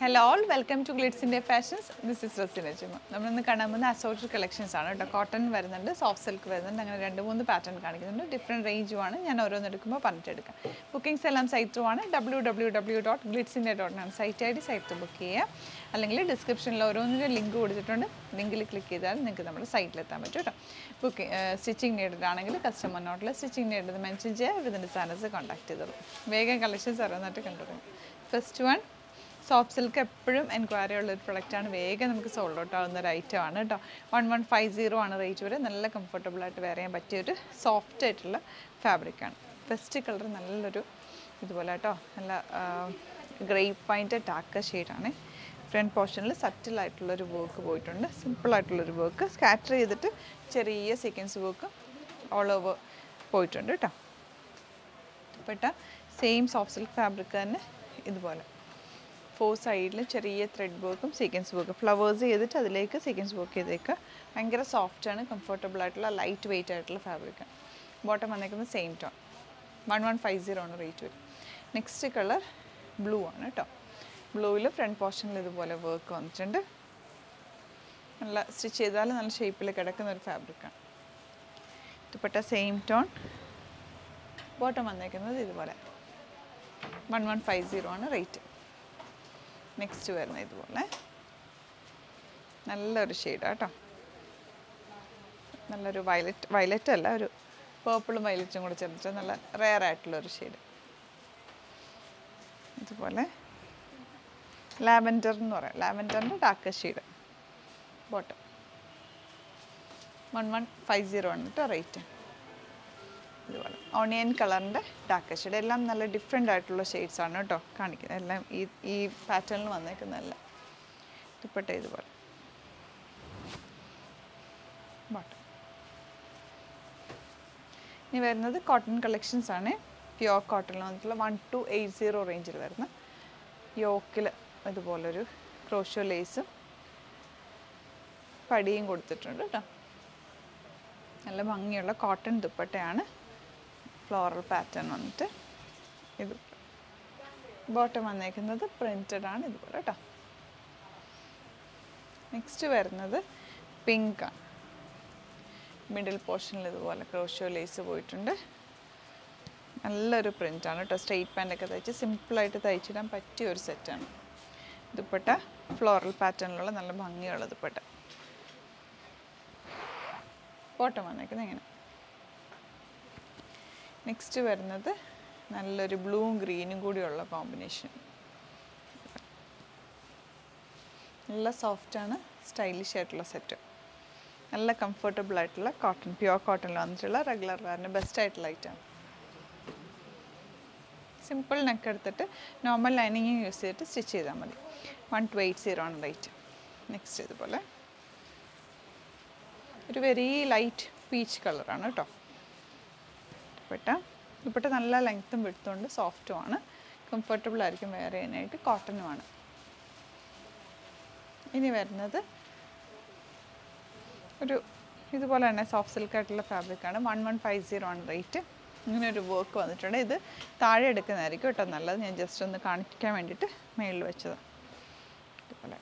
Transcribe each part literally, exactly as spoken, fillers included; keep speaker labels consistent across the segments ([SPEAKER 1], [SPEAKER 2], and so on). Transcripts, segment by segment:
[SPEAKER 1] Hello all, welcome to Glitzindia Fashions. This is Glitzindia. We will see the assorted collections. Cotton, soft silk, pattern different range. Booking site w w w dot glitzindia dot net site I D site book cheya. Allengil description lo oronnu link kodutittunde. Link il click cheyidal ninge nammade site il ethan pattum. Booking stitching needed aanengil customer note la stitching needed mention cheya within designers contact cheyidalu. Vegam collections aranattu kandu. First one soft silk എപ്പോഴും enquiry ഉള്ള ഒരു പ്രൊഡക്റ്റാണ്. വേഗം നമുക്ക് sold out ആവുന്ന ഒരു item ആണ് കേട്ടോ. വൺ വൺ ഫൈവ് സീറോ ആണ് റേറ്റ് വരെ. നല്ല കംഫർട്ടബിൾ ആയിട്ട് വെയർ ചെയ്യാൻ പറ്റിയൊരു സോഫ്റ്റ് ആയിട്ടുള്ള ഫാബ്രിക്കാണ്. ഫസ്റ്റ് കളർ നല്ലൊരു ഇതുപോലെ കേട്ടോ, നല്ല ഗ്രേപ്പ് വൈൻ്റെ ഡാർക്ക് ഷെയ്ഡാണ്. ഫ്രണ്ട് പോർഷനിൽ സറ്റിലായിട്ടുള്ളൊരു വർക്ക് പോയിട്ടുണ്ട്. സിമ്പിളായിട്ടുള്ളൊരു വർക്ക് സ്കാറ്റർ ചെയ്തിട്ട് ചെറിയ സീക്വൻസ് വർക്ക് ഓൾ ഓവർ പോയിട്ടുണ്ട് കേട്ടോ. പെട്ട സെയിം സോഫ്റ്റ് സിൽക്ക് ഫാബ്രിക് തന്നെ ഇതുപോലെ ഫോർ സൈഡിൽ ചെറിയ ത്രെഡ് വർക്കും സീക്വൻസ് വർക്കും ഫ്ലവേഴ്സ് ചെയ്തിട്ട് അതിലേക്ക് സീക്വൻസ് വർക്ക് ചെയ്തേക്കുക. ഭയങ്കര സോഫ്റ്റാണ്, കംഫർട്ടബിൾ ആയിട്ടുള്ള ലൈറ്റ് വെയിറ്റ് ആയിട്ടുള്ള ഫാബ്രിക്കാണ്. ബോട്ടം വന്നേക്കുന്നത് same tone. One one five zero ആണ് റേറ്റ് വരും. നെക്സ്റ്റ് കളർ ബ്ലൂ ആണ് കേട്ടോ. ബ്ലൂവിൽ ഫ്രണ്ട് പോർഷനിൽ ഇതുപോലെ വർക്ക് വന്നിട്ടുണ്ട്. നല്ല സ്റ്റിച്ച് ചെയ്താൽ നല്ല ഷേപ്പിൽ കിടക്കുന്ന ഒരു ഫാബ്രിക്കാണ്. ഇതുപ്പെട്ട സെയിം ടോൺ. ബോട്ടം വന്നേക്കുന്നത് ഇതുപോലെ വൺ വൺ ഫൈവ് സീറോ ആണ് റേറ്റ്. നെക്സ്റ്റ് വരുന്നത് ഇതുപോലെ നല്ലൊരു ഷെയ്ഡാണ് കേട്ടോ. നല്ലൊരു വയലറ്റ് വയലറ്റ് അല്ല, ഒരു പേർപ്പിളും വയലറ്റും കൂടെ ചേർത്തിട്ട് നല്ല റെയർ ആയിട്ടുള്ളൊരു ഷെയ്ഡ്. ഇതുപോലെ ലാവൻഡർ എന്ന് പറയാം, ലാവൻഡറിൻ്റെ dark shade. Bottom one one five zero ആണ് കേട്ടോ റേറ്റ്. ഇതുപോലെ ഓണിയൻ കളറിൻ്റെ ഡാർക്ക് ഷെയ്ഡ്. എല്ലാം നല്ല ഡിഫറെൻ്റ് ആയിട്ടുള്ള ഷെയ്ഡ്സ് ആണ് കേട്ടോ കാണിക്കുന്നത്. എല്ലാം ഈ ഈ പാറ്റേണിൽ വന്നേക്കുന്നതല്ല. ദുപ്പട്ട ഇതുപോലെ ബോട്ടം. ഇനി വരുന്നത് കോട്ടൺ കളക്ഷൻസ് ആണ്. പ്യോർ കോട്ടണിൽ വന്നിട്ടുള്ള വൺ ടു എയ്റ്റ് സീറോ റേഞ്ചിൽ വരുന്ന യോക്കിൽ ഇതുപോലൊരു ക്രോഷോ ലേസും പടിയും കൊടുത്തിട്ടുണ്ട് കേട്ടോ. നല്ല ഭംഗിയുള്ള കോട്ടൺ ദുപ്പട്ടയാണ്. ഫ്ലോറൽ പാറ്റേൺ വന്നിട്ട് ഇത് ബോട്ടം വന്നേക്കുന്നത് പ്രിൻറ്റഡ് ആണ് ഇതുപോലെ കേട്ടോ. നെക്സ്റ്റ് വരുന്നത് പിങ്ക് ആണ്. മിഡിൽ പോർഷനിൽ ഇതുപോലെ ക്രോഷോ ലേസ് പോയിട്ടുണ്ട്. നല്ലൊരു പ്രിൻ്റാണ് കേട്ടോ. സ്ട്രെയിറ്റ് പാൻ്റൊക്കെ തയ്ച്ച് സിമ്പിളായിട്ട് തയ്ച്ചിടാൻ പറ്റിയ ഒരു സെറ്റാണ്. ദുപ്പട്ട ഫ്ലോറൽ പാറ്റേണിലുള്ള നല്ല ഭംഗിയുള്ള ദുപ്പട്ട. ബോട്ടം വന്നേക്കുന്നത് ഇങ്ങനെ. നെക്സ്റ്റ് വരുന്നത് നല്ലൊരു ബ്ലൂവും ഗ്രീനും കൂടിയുള്ള കോമ്പിനേഷൻ. നല്ല സോഫ്റ്റാണ്, സ്റ്റൈലിഷ് ആയിട്ടുള്ള സെറ്റ്. നല്ല കംഫർട്ടബിൾ ആയിട്ടുള്ള കോട്ടൺ, പ്യുവർ കോട്ടണിൽ വന്നിട്ടുള്ള റെഗുലർ വെയറിന് ബെസ്റ്റ് ആയിട്ടുള്ള ഐറ്റം. സിമ്പിൾ നെക്ക് എടുത്തിട്ട് നോർമൽ ലൈനിങ് യൂസ് ചെയ്തിട്ട് സ്റ്റിച്ച് ചെയ്താൽ മതി. വൺ ടു എയ്റ്റ് സീറോ ആണ് റേറ്റ്. നെക്സ്റ്റ് ഇതുപോലെ ഒരു വെരി ലൈറ്റ് പീച്ച് കളറാണ് കേട്ടോ. ദുപ്പട്ട ദുപ്പട്ട നല്ല ലെങ്ത്തും വിടുത്തുണ്ട്, സോഫ്റ്റുമാണ്, കംഫർട്ടബിൾ ആയിരിക്കും വെയർ ചെയ്യാനായിട്ട്. കോട്ടനുമാണ്. ഇനി വരുന്നത് ഒരു ഇതുപോലെ തന്നെ സോഫ്റ്റ് സിൽക്ക് ആയിട്ടുള്ള ഫാബ്രിക്കാണ്. വൺ വൺ ഫൈവ് സീറോ ആണ് റേറ്റ്. ഇങ്ങനെ ഒരു വർക്ക് വന്നിട്ടുണ്ട്. ഇത് താഴെ എടുക്കുന്നതായിരിക്കും കേട്ടോ നല്ലത്. ഞാൻ ജസ്റ്റ് ഒന്ന് കാണിക്കാൻ വേണ്ടിയിട്ട് മേളിൽ വെച്ചത്. ഇതുപോലെ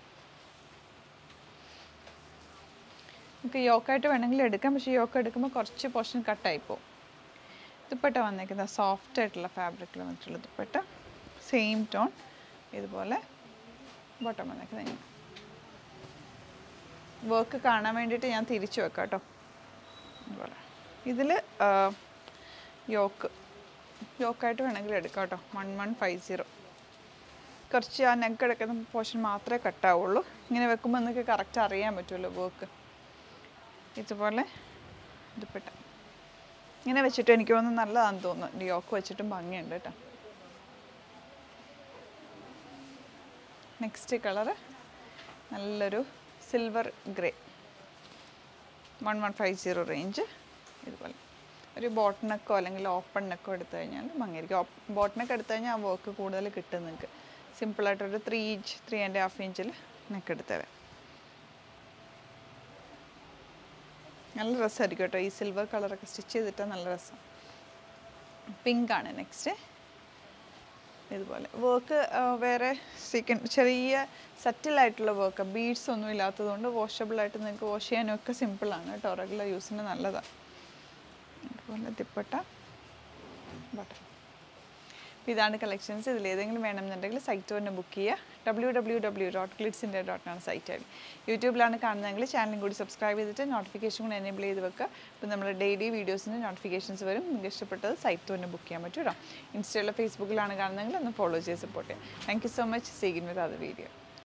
[SPEAKER 1] നമുക്ക് യോക്കായിട്ട് വേണമെങ്കിൽ എടുക്കാം, പക്ഷേ യോക്ക് എടുക്കുമ്പോൾ കുറച്ച് പോർഷൻ കട്ടായിപ്പോവും. ദുപ്പട്ട വന്നേക്കുന്ന സോഫ്റ്റ് ആയിട്ടുള്ള ഫാബ്രിക്കിൽ വന്നിട്ടുള്ള ദുപ്പട്ട സെയിം ടോൺ. ഇതുപോലെ ബോട്ടം വന്നേക്കുന്നത് ഇങ്ങനെ. വർക്ക് കാണാൻ വേണ്ടിയിട്ട് ഞാൻ തിരിച്ചു വെക്കാം കേട്ടോ. ഇതുപോലെ ഇതിൽ യോക്ക് യോക്കായിട്ട് വേണമെങ്കിൽ എടുക്കാം കേട്ടോ. One one five zero. കുറച്ച് ആ നെക്ക് എടുക്കുന്ന പോർഷൻ മാത്രമേ കട്ടാവുള്ളൂ. ഇങ്ങനെ വെക്കുമ്പോൾ നിങ്ങൾക്ക് കറക്റ്റ് അറിയാൻ പറ്റുമല്ലോ വർക്ക്. ഇതുപോലെ ദുപ്പട്ട ഇങ്ങനെ വെച്ചിട്ട് എനിക്ക് തോന്നുന്നു നല്ലതാണെന്ന് തോന്നുന്നു. യോക്ക് വെച്ചിട്ടും ഭംഗിയുണ്ട് കേട്ടോ. നെക്സ്റ്റ് കളറ് നല്ലൊരു silver grey. One one five zero range. ഇതുപോലെ ഒരു ബോട്ട് നെക്കോ അല്ലെങ്കിൽ ഓപ്പൺ നെക്കോ എടുത്തു കഴിഞ്ഞാൽ ഭംഗിയായിരിക്കും. ബോട്ട് നെക്ക് എടുത്തു കഴിഞ്ഞാൽ ആ വർക്ക് കൂടുതൽ കിട്ടും നിങ്ങൾക്ക്. സിമ്പിളായിട്ടൊരു three inch three and half ഇഞ്ചിൽ നെക്ക് എടുത്തവ നല്ല രസമായിരിക്കും കേട്ടോ. ഈ സിൽവർ കളറൊക്കെ സ്റ്റിച്ച് ചെയ്തിട്ടാൽ നല്ല രസം. പിങ്ക് ആണ് നെക്സ്റ്റ്. ഇതുപോലെ വർക്ക് വേറെ സീക്വൻസ് ചെറിയ സെറ്റിലായിട്ടുള്ള വർക്ക് ബീഡ്സ് ഒന്നും ഇല്ലാത്തതുകൊണ്ട് വാഷബിളായിട്ട് നിങ്ങൾക്ക് വാഷ് ചെയ്യാനൊക്കെ സിമ്പിളാണ് കേട്ടോ റെഗുലർ യൂസിന് നല്ലതാണ് അതുപോലെ തിപ്പട്ട ബട്ടൺ ഇതാണ് കളക്ഷൻസ് ഇതിൽ ഏതെങ്കിലും വേണമെന്നുണ്ടെങ്കിൽ സൈറ്റ് തന്നെ ബുക്ക് ചെയ്യുക W W W dot Glitz India dot ആണ് സൈറ്റ് ഐ ഡി യൂട്യൂബിലാണ് കാണുന്നതെങ്കിൽ ചാനലും കൂടി സബ്സ്ക്രൈബ് ചെയ്തിട്ട് നോട്ടിഫിക്കേഷൻ കൂടി എനേബിൾ ചെയ്ത് വെക്കുക അപ്പോൾ നമ്മുടെ ഡെയിലി വീഡിയോസിന് നോട്ടിഫിക്കേഷൻസ് വരും നിങ്ങൾക്ക് ഇഷ്ടപ്പെട്ടത് സൈറ്റ് തന്നെ ബുക്ക് ചെയ്യാൻ പറ്റും കേട്ടോ ഇൻസ്റ്റയിലോ ഫേസ്ബുക്കിലാണ് കാണുന്നതെങ്കിൽ ഒന്ന് ഫോളോ ചെയ്ത് സപ്പോർട്ട് ചെയ്യാം thank you so much see again with other video